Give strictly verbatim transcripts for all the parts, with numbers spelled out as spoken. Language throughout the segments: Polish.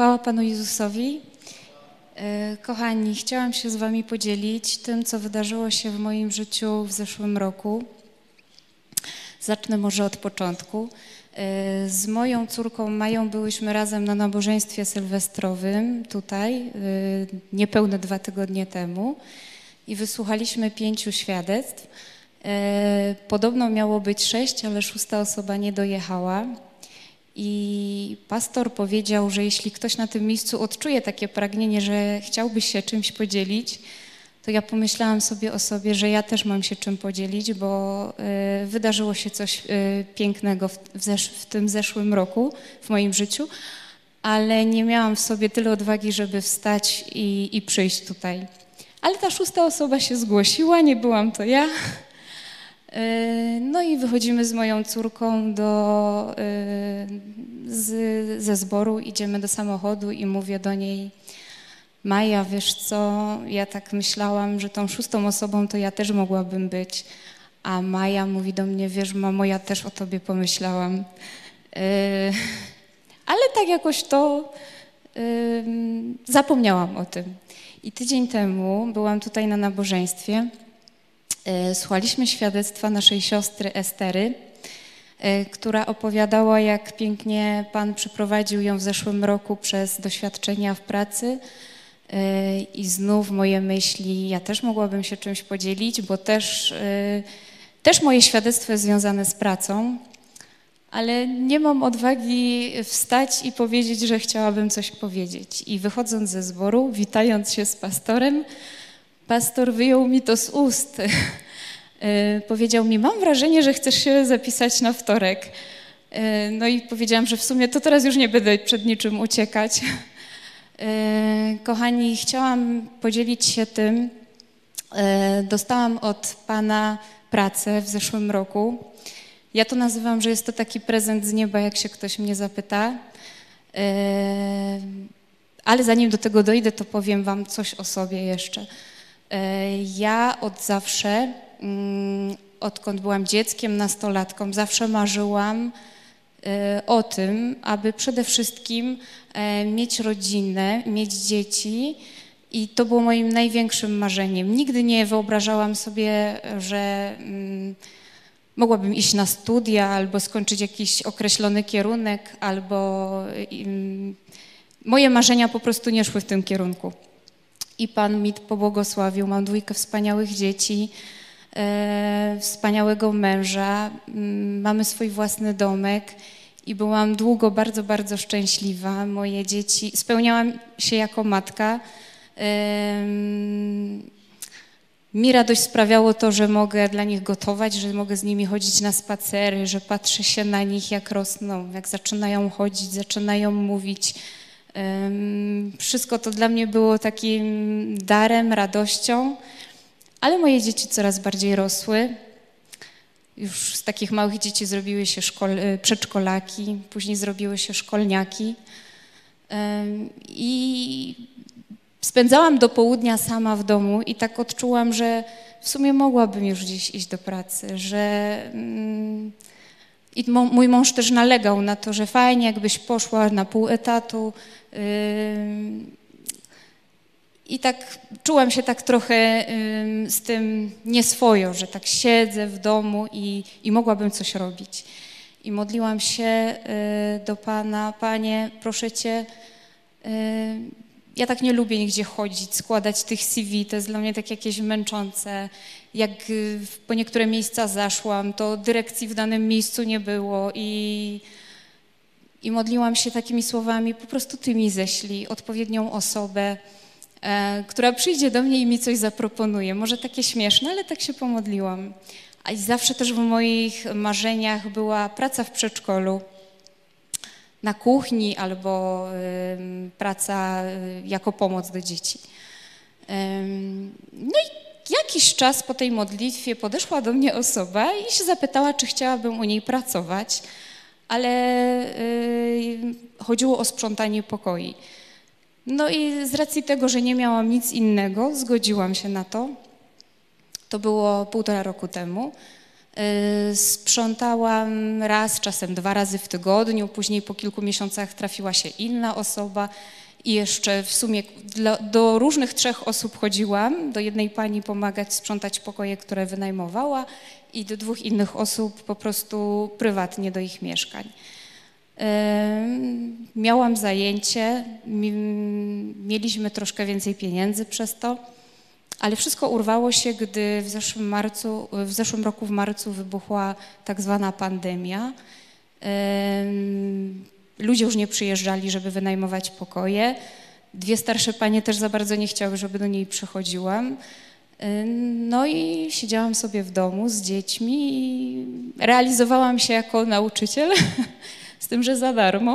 Chwała Panu Jezusowi. Kochani, chciałam się z Wami podzielić tym, co wydarzyło się w moim życiu w zeszłym roku. Zacznę może od początku. Z moją córką Mają byłyśmy razem na nabożeństwie sylwestrowym tutaj, niepełne dwa tygodnie temu i wysłuchaliśmy pięciu świadectw. Podobno miało być sześć, ale szósta osoba nie dojechała. I pastor powiedział, że jeśli ktoś na tym miejscu odczuje takie pragnienie, że chciałby się czymś podzielić, to ja pomyślałam sobie o sobie, że ja też mam się czym podzielić, bo y, wydarzyło się coś y, pięknego w, w, zesz w tym zeszłym roku w moim życiu, ale nie miałam w sobie tyle odwagi, żeby wstać i, i przyjść tutaj. Ale ta szósta osoba się zgłosiła, nie byłam to ja. No i wychodzimy z moją córką do, z, ze zboru, idziemy do samochodu i mówię do niej: Maja, wiesz co, ja tak myślałam, że tą szóstą osobą to ja też mogłabym być. A Maja mówi do mnie: wiesz, mamo, ja też o tobie pomyślałam. Ale tak jakoś to zapomniałam o tym. I tydzień temu byłam tutaj na nabożeństwie. Słuchaliśmy świadectwa naszej siostry Estery, która opowiadała, jak pięknie Pan przeprowadził ją w zeszłym roku przez doświadczenia w pracy. I znów moje myśli, ja też mogłabym się czymś podzielić, bo też, też moje świadectwo jest związane z pracą, ale nie mam odwagi wstać i powiedzieć, że chciałabym coś powiedzieć. I wychodząc ze zboru, witając się z pastorem, pastor wyjął mi to z ust. Powiedział mi: mam wrażenie, że chcesz się zapisać na wtorek. No i powiedziałam, że w sumie to teraz już nie będę przed niczym uciekać. Kochani, chciałam podzielić się tym. Dostałam od Pana pracę w zeszłym roku. Ja to nazywam, że jest to taki prezent z nieba, jak się ktoś mnie zapyta. Ale zanim do tego dojdę, to powiem Wam coś o sobie jeszcze. Ja od zawsze, odkąd byłam dzieckiem, nastolatką, zawsze marzyłam o tym, aby przede wszystkim mieć rodzinę, mieć dzieci, i to było moim największym marzeniem. Nigdy nie wyobrażałam sobie, że mogłabym iść na studia albo skończyć jakiś określony kierunek, albo moje marzenia po prostu nie szły w tym kierunku. I Pan mi pobłogosławił. Mam dwójkę wspaniałych dzieci, e, wspaniałego męża. Mamy swój własny domek i byłam długo bardzo, bardzo szczęśliwa. Moje dzieci, spełniałam się jako matka. E, mi radość sprawiało to, że mogę dla nich gotować, że mogę z nimi chodzić na spacery, że patrzę się na nich, jak rosną, jak zaczynają chodzić, zaczynają mówić. Wszystko to dla mnie było takim darem, radością, ale moje dzieci coraz bardziej rosły. Już z takich małych dzieci zrobiły się szkol- przedszkolaki, później zrobiły się szkolniaki. I spędzałam do południa sama w domu i tak odczułam, że w sumie mogłabym już gdzieś iść do pracy, że... I mój mąż też nalegał na to, że fajnie, jakbyś poszła na pół etatu. Yy, I tak czułam się tak trochę yy, z tym nieswojo, że tak siedzę w domu i, i mogłabym coś robić. I modliłam się yy, do Pana: Panie, proszę Cię, yy, ja tak nie lubię nigdzie chodzić, składać tych C V, to jest dla mnie tak jakieś męczące. Jak po niektóre miejsca zaszłam, to dyrekcji w danym miejscu nie było i, i modliłam się takimi słowami: po prostu Ty mi ześlij odpowiednią osobę, e, która przyjdzie do mnie i mi coś zaproponuje. Może takie śmieszne, ale tak się pomodliłam. A i zawsze też w moich marzeniach była praca w przedszkolu, na kuchni albo y, praca y, jako pomoc do dzieci. Y, no i jakiś czas po tej modlitwie podeszła do mnie osoba i się zapytała, czy chciałabym u niej pracować, ale y, chodziło o sprzątanie pokoi. No i z racji tego, że nie miałam nic innego, zgodziłam się na to. To było półtora roku temu. Sprzątałam raz, czasem dwa razy w tygodniu, później po kilku miesiącach trafiła się inna osoba i jeszcze w sumie dla, do różnych trzech osób chodziłam, do jednej pani pomagać sprzątać pokoje, które wynajmowała i do dwóch innych osób po prostu prywatnie do ich mieszkań. Miałam zajęcie, mieliśmy troszkę więcej pieniędzy przez to, ale wszystko urwało się, gdy w zeszłym, marcu, w zeszłym roku w marcu wybuchła tak zwana pandemia. Ludzie już nie przyjeżdżali, żeby wynajmować pokoje. Dwie starsze panie też za bardzo nie chciały, żeby do niej przychodziłam. No i siedziałam sobie w domu z dziećmi i realizowałam się jako nauczyciel, z tym, że za darmo.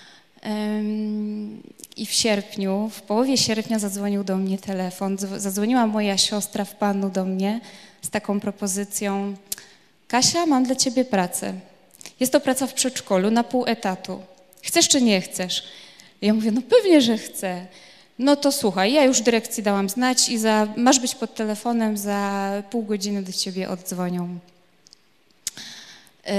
I w sierpniu, w połowie sierpnia zadzwonił do mnie telefon. Zadzwoniła moja siostra w Panu do mnie z taką propozycją: Kasia, mam dla ciebie pracę. Jest to praca w przedszkolu na pół etatu. Chcesz czy nie chcesz? Ja mówię, no pewnie, że chcę. No to słuchaj, ja już dyrekcji dałam znać i za, masz być pod telefonem, za pół godziny do ciebie oddzwonią. Yy,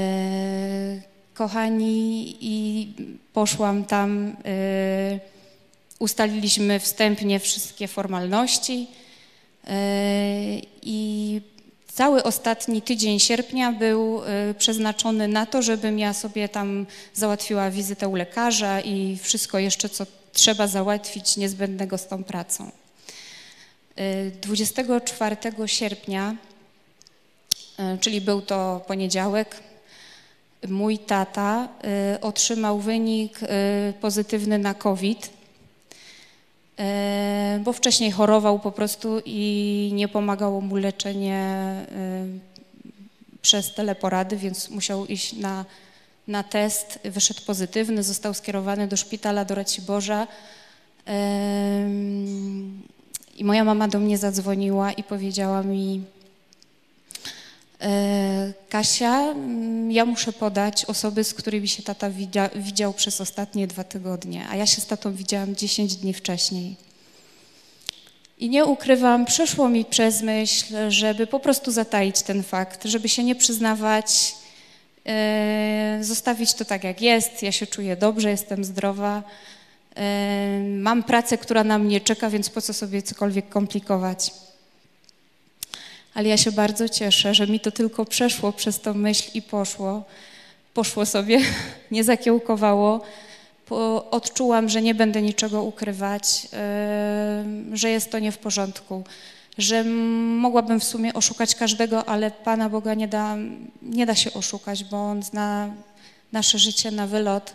kochani, i poszłam tam, yy, ustaliliśmy wstępnie wszystkie formalności yy, i cały ostatni tydzień sierpnia był y, przeznaczony na to, żebym ja sobie tam załatwiła wizytę u lekarza i wszystko jeszcze, co trzeba załatwić niezbędnego z tą pracą. Y, dwudziestego czwartego sierpnia, y, czyli był to poniedziałek, mój tata y, otrzymał wynik y, pozytywny na COVID, bo wcześniej chorował po prostu i nie pomagało mu leczenie przez teleporady, więc musiał iść na, na test. Wyszedł pozytywny, został skierowany do szpitala, do Raciborza. I moja mama do mnie zadzwoniła i powiedziała mi: Kasia, ja muszę podać osoby, z którymi się tata widział, widział przez ostatnie dwa tygodnie, a ja się z tatą widziałam dziesięć dni wcześniej. I nie ukrywam, przeszło mi przez myśl, żeby po prostu zataić ten fakt, żeby się nie przyznawać, yy, zostawić to tak jak jest. Ja się czuję dobrze, jestem zdrowa, yy, mam pracę, która na mnie czeka, więc po co sobie cokolwiek komplikować. Ale ja się bardzo cieszę, że mi to tylko przeszło przez tą myśl i poszło. Poszło sobie, nie zakiełkowało. Bo odczułam, że nie będę niczego ukrywać, yy, że jest to nie w porządku, że mogłabym w sumie oszukać każdego, ale Pana Boga nie da, nie da się oszukać, bo On zna nasze życie na wylot.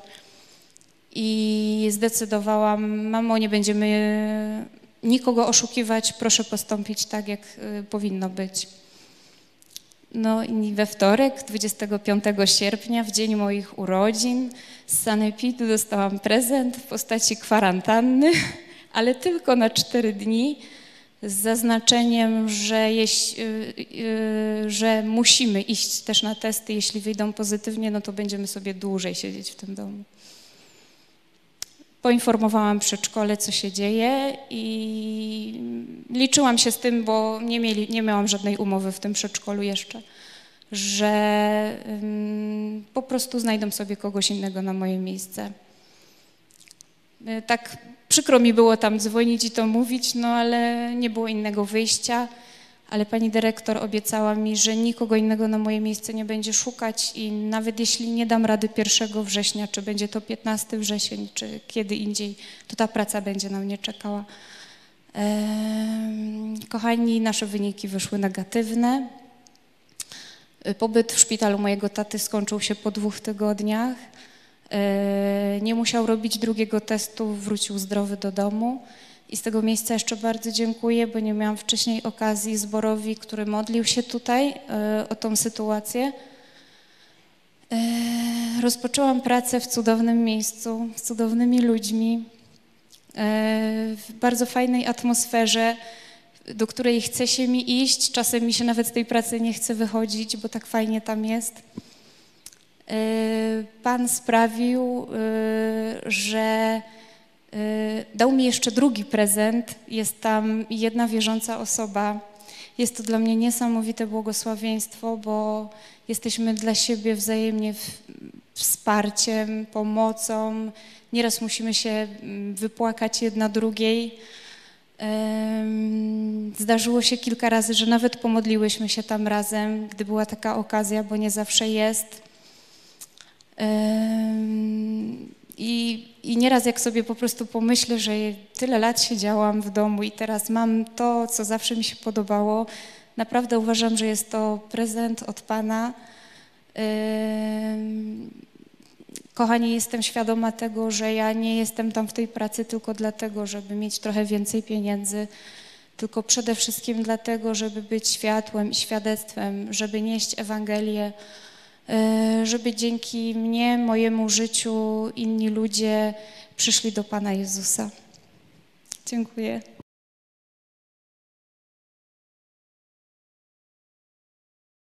I zdecydowałam: mamo, nie będziemy nikogo oszukiwać, proszę postąpić tak, jak y, powinno być. No i we wtorek, dwudziestego piątego sierpnia, w dzień moich urodzin, z sanepidu dostałam prezent w postaci kwarantanny, ale tylko na cztery dni, z zaznaczeniem, że, jeś, yy, yy, że musimy iść też na testy. Jeśli wyjdą pozytywnie, no to będziemy sobie dłużej siedzieć w tym domu. Poinformowałam przedszkole, co się dzieje, i liczyłam się z tym, bo nie, mieli, nie miałam żadnej umowy w tym przedszkolu jeszcze, że um, po prostu znajdą sobie kogoś innego na moje miejsce. Tak przykro mi było tam dzwonić i to mówić, no ale nie było innego wyjścia. Ale pani dyrektor obiecała mi, że nikogo innego na moje miejsce nie będzie szukać i nawet jeśli nie dam rady pierwszego września, czy będzie to piętnastego września, czy kiedy indziej, to ta praca będzie na mnie czekała. Ehm, kochani, nasze wyniki wyszły negatywne. Pobyt w szpitalu mojego taty skończył się po dwóch tygodniach. Ehm, nie musiał robić drugiego testu, wrócił zdrowy do domu. I z tego miejsca jeszcze bardzo dziękuję, bo nie miałam wcześniej okazji zborowi, który modlił się tutaj e, o tą sytuację. E, rozpoczęłam pracę w cudownym miejscu, z cudownymi ludźmi, e, w bardzo fajnej atmosferze, do której chce się mi iść. Czasem mi się nawet z tej pracy nie chce wychodzić, bo tak fajnie tam jest. E, Pan sprawił, e, że dał mi jeszcze drugi prezent. Jest tam jedna wierząca osoba, jest to dla mnie niesamowite błogosławieństwo, bo jesteśmy dla siebie wzajemnie w, wsparciem, pomocą. Nieraz musimy się wypłakać jedna drugiej. Zdarzyło się kilka razy, że nawet pomodliłyśmy się tam razem, gdy była taka okazja, bo nie zawsze jest. I, I nieraz jak sobie po prostu pomyślę, że tyle lat siedziałam w domu i teraz mam to, co zawsze mi się podobało, naprawdę uważam, że jest to prezent od Pana. Kochani, jestem świadoma tego, że ja nie jestem tam w tej pracy tylko dlatego, żeby mieć trochę więcej pieniędzy, tylko przede wszystkim dlatego, żeby być światłem i świadectwem, żeby nieść Ewangelię, żeby dzięki mnie, mojemu życiu inni ludzie przyszli do Pana Jezusa. Dziękuję.